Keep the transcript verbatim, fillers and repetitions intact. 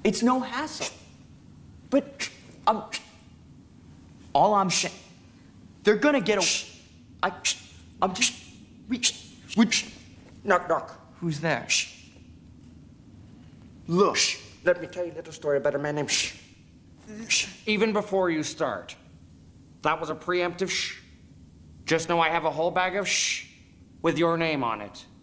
It's no hassle. But um, all I'm saying, they're gonna get a. I, I'm just. We, we, Knock, knock. Who's there? Look, let me tell you a little story about a man named Shh. Even before you start, that was a preemptive shh. Just know I have a whole bag of shh with your name on it.